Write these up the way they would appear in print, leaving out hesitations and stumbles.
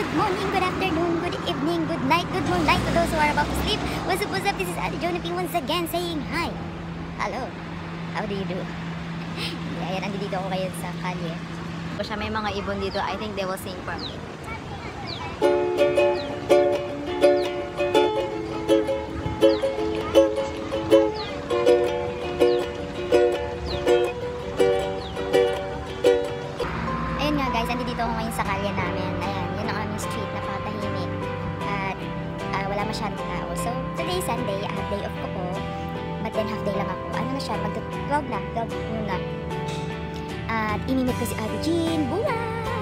morning, good afternoon, good evening, good night, good moonlight to those who are about to sleep. What's up, this is Ate Jean once again saying hi. Hello, how do you do? Ayan, andito ako kayo sa kalye. So, may mga ibon dito, I think they will sing for me. Ayun nga guys, andito ako ngayon sa kalye namin. Ayan, yun ang aming street, napakatahimik. At wala masyadong tao. So, today Sunday, half day off ko po. But then half day lang ako. Ano na siya, mag-12 na, 12 muna. At inimit ko si Ate Jean Bulac.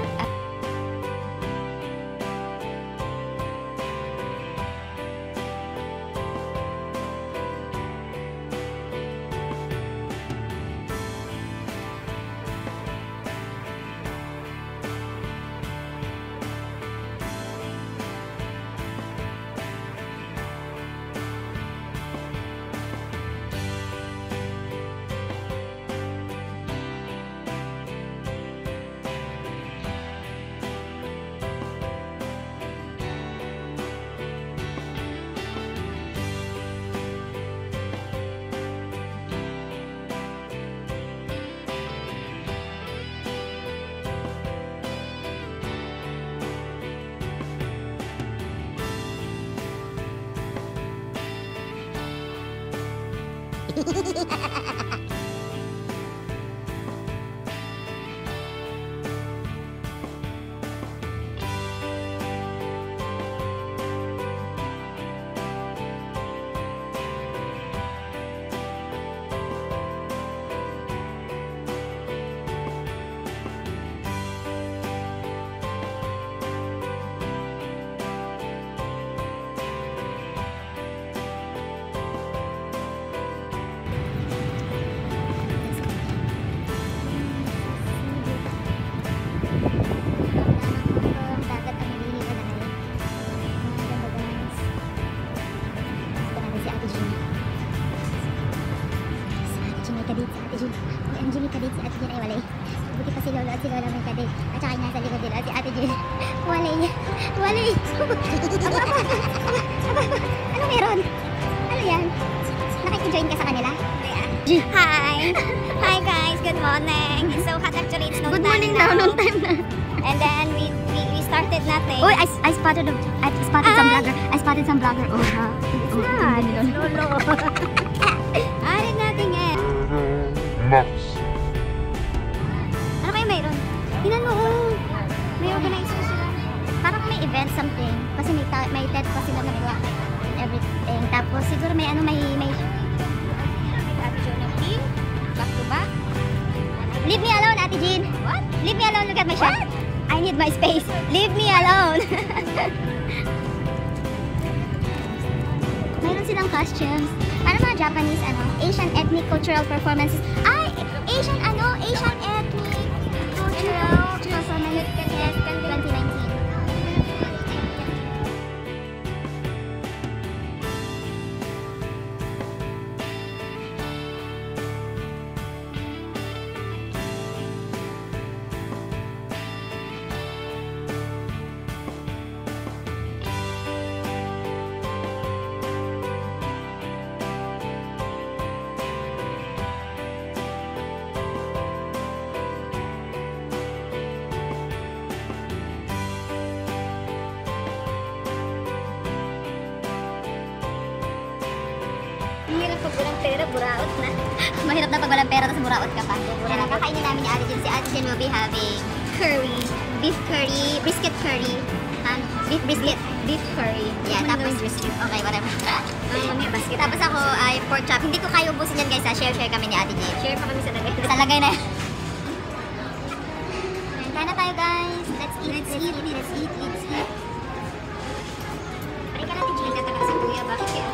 Kadit si Ate Jean ay walay. Buti pa si Lolo at si Lola may kadit. At saka nasa likod nila si Ate Jean. Walay niya. Walay. Ano meron? Ano yan? Nakiki-join ka sa kanila? Hi! Hi guys! Good morning! It's so hot actually. It's noon time. Good morning now. Noon time na. And then we started nothing. Oh, I spotted some vlogger. I spotted some vlogger. Oh, ha. It's not. It's Lolo. I did nothing eh. Max. Ano kayo mayroon? Tingnan mo, may organizer sila. Parang may event something. Kasi may TED pa sila nagawa. Everything. Tapos siguro may Ate Jean of team. Back to back. Leave me alone, Ate Jean. What? Leave me alone. Look at my shirt. I need my space. Leave me alone. Mayroon silang costumes. Para mga Japanese, Asian ethnic cultural performances. Ay! Asian ethnic cultural performances 2019. Mahirap pag walang pera, buraot na. Mahirap na pag walang pera, tapos buraot ka pa. Yan ang kakainin namin ni Ate Jean. Si Ate Jean will be having curry, beef curry, brisket curry, beef brisket, beef curry. Yeah, tapos brisket. Okay, whatever. Tapos ako ay pork chop. Hindi ko kayo ubusin yan guys, ha? Share kami ni Ate Jean. Share pa kami sa lagay. Sa lagay na yan. Kain na tayo guys. Let's eat. Pari ka natin Jean, tatagal sa kuya. Bakit kaya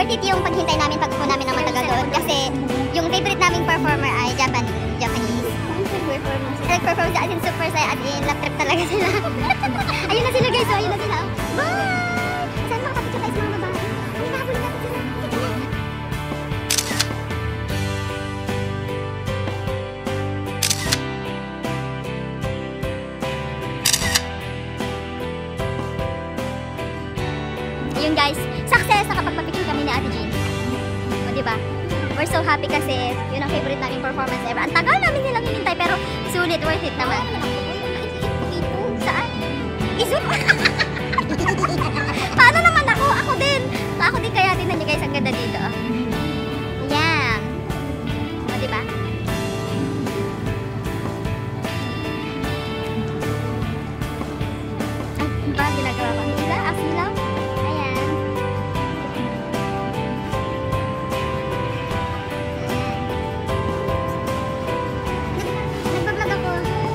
worth it yung paghintay namin pag-upo namin ng matagal doon. Kasi yung favorite naming performer ay Japanese. Nag-perform sa atin super saya at in lap trip talaga sila. Ayun na sila guys, so ayun na sila. Bye! Saan makapapicture tayo sa mga babae? Hindi nakabulong natin sila. Ayun guys, success! Nakapagpapicture kami ni Ate Jean. O diba? We're so happy kasi yun ang favorite naming performance ever. Ang tagal namin nilang hinintay pero sulit, worth it naman. Saan? Isun? Paano naman ako? Ako din. Ako din kaya din niyo guys, ang ganda dito. Ayan. O diba? Ay, ba ginagawa ko? Hila? Asilaw? Ayan. Nagbablog ako.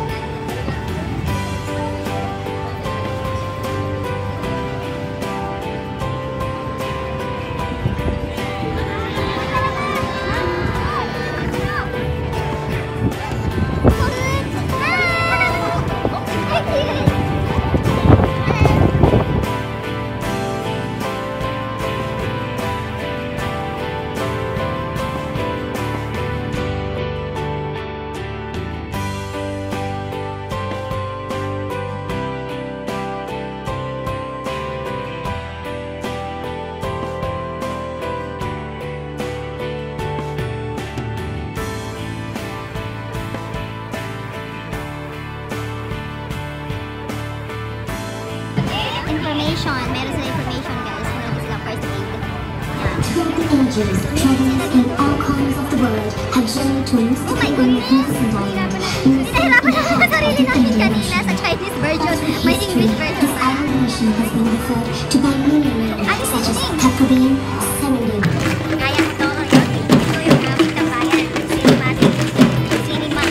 Information. Meron sila information guys. Meron sila first aid. Throughout the ages, travelers in all corners of the world have journeyed to a mystical and magnificent island. Nahirapan ako sa sarili namin kanina sa Chinese version. May English version This pa. island nation has been referred to by many names such as Tacobean, Serenade. Kaya ito. Ito yung gamit ng bayan. Cinematic. Cinema.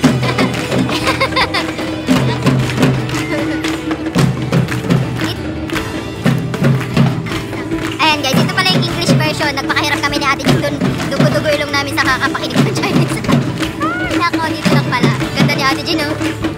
Ayan guys, ito pala yung English version. Nagpakahirap kami ni Ate Jean dun. Dugo-dugo ilong namin sa kakapakinig ng Chinese. Ay, nako, dito lang pala. Ganda ni Ate Jean, oh.